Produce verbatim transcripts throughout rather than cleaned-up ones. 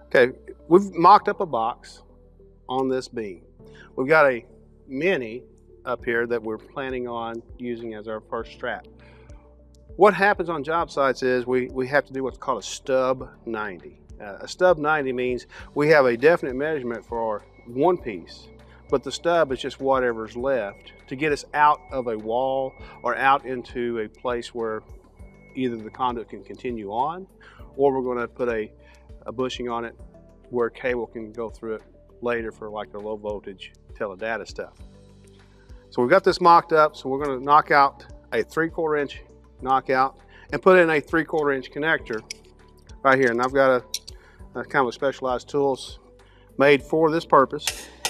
Okay, we've mocked up a box on this beam. We've got a mini up here that we're planning on using as our first strap. What happens on job sites is we, we have to do what's called a stub ninety. Uh, a stub ninety means we have a definite measurement for our one piece, but the stub is just whatever's left to get us out of a wall or out into a place where either the conduit can continue on, or we're going to put a, a bushing on it where cable can go through it later for like the low voltage teledata stuff. So we've got this mocked up, so we're going to knock out a three quarter inch knockout and put in a three quarter inch connector right here. And I've got a, a kind of a specialized tools made for this purpose.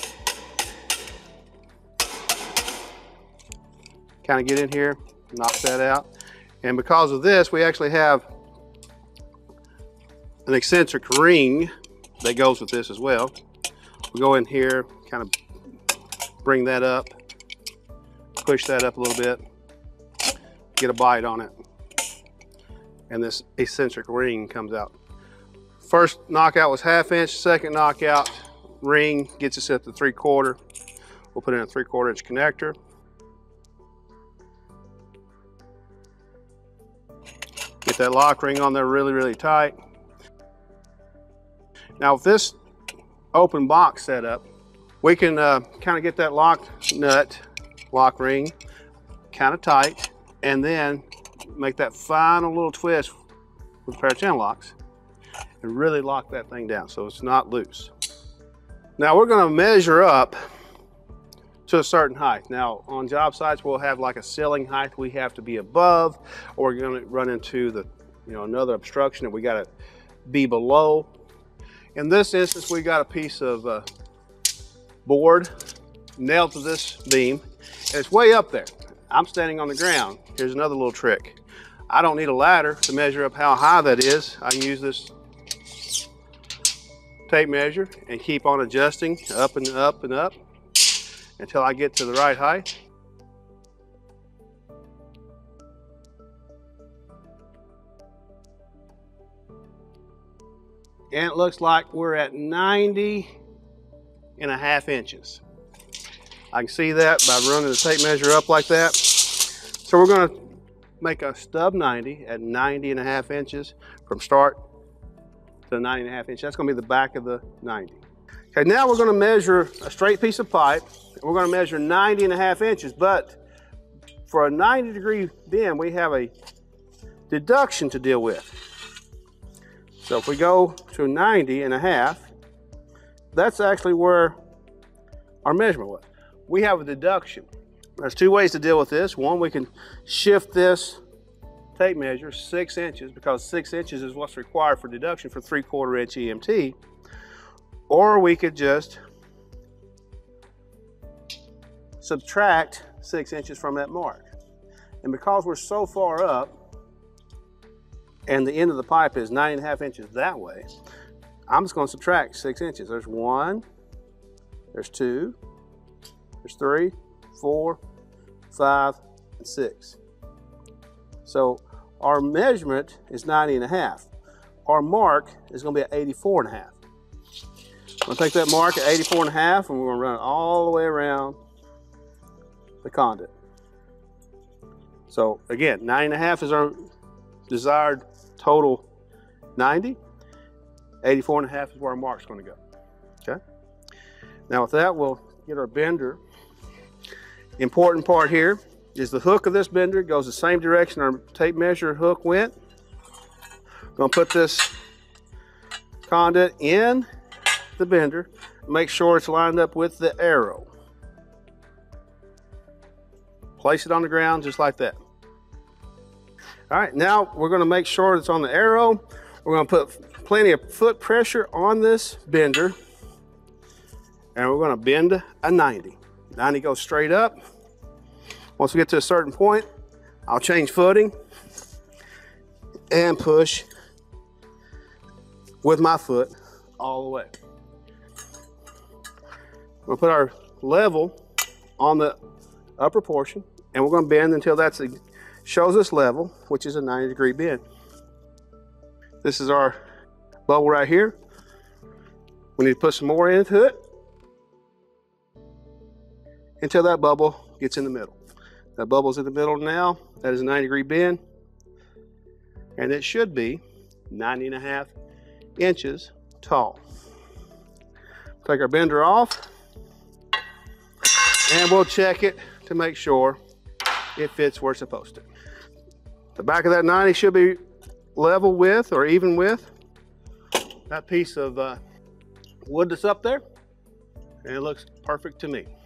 Kind of get in here, knock that out. And because of this, we actually have an eccentric ring that goes with this as well. We go in here, kind of bring that up, push that up a little bit, get a bite on it, and this eccentric ring comes out. First knockout was half inch, second knockout ring gets us at the three quarter. We'll put in a three quarter inch connector. Get that lock ring on there really, really tight. Now with this open box setup, we can uh, kind of get that lock nut, lock ring, kind of tight, and then make that final little twist with a pair of channel locks and really lock that thing down so it's not loose. Now we're going to measure up to a certain height. Now on job sites we'll have like a ceiling height we have to be above, or we're going to run into the you know another obstruction that we got to be below. In this instance, we got a piece of uh, board nailed to this beam, and it's way up there. I'm standing on the ground. Here's another little trick. I don't need a ladder to measure up how high that is. I can use this tape measure and keep on adjusting up and up and up until I get to the right height. And it looks like we're at ninety and a half inches. I can see that by running the tape measure up like that. So we're going to make a stub ninety at ninety and a half inches from start to ninety and a half inches. That's going to be the back of the ninety. Okay, now we're going to measure a straight piece of pipe. And we're going to measure ninety and a half inches, but for a ninety degree bend, we have a deduction to deal with. So if we go to ninety and a half, that's actually where our measurement was. We have a deduction. There's two ways to deal with this. One, we can shift this tape measure six inches because six inches is what's required for deduction for three quarter inch E M T. Or we could just subtract six inches from that mark. And because we're so far up, and the end of the pipe is nine and a half inches that way, I'm just going to subtract six inches. There's one, there's two, there's three, four, five, and six. So our measurement is ninety and a half. Our mark is going to be at eighty-four and a half. I'm going to take that mark at eighty-four and a half, and we're going to run it all the way around the conduit. So again, nine and a half is our desired total ninety. eighty-four and a half is where our mark's going to go. Okay. Now with that, we'll get our bender. The important part here is the hook of this bender goes the same direction our tape measure hook went. I'm going to put this conduit in the bender, make sure it's lined up with the arrow. Place it on the ground just like that. All right, now we're going to make sure it's on the arrow. We're going to put plenty of foot pressure on this bender, and we're going to bend a ninety. ninety goes straight up. Once we get to a certain point, I'll change footing and push with my foot all the way. We'll put our level on the upper portion, and we're going to bend until that's a, shows us level, which is a ninety degree bend. This is our bubble right here. We need to put some more into it until that bubble gets in the middle. That bubble's in the middle now. That is a ninety degree bend. And it should be ninety and a half inches tall. Take our bender off and we'll check it to make sure it fits where it's supposed to. The back of that ninety should be level with or even with that piece of uh, wood that's up there, and it looks perfect to me.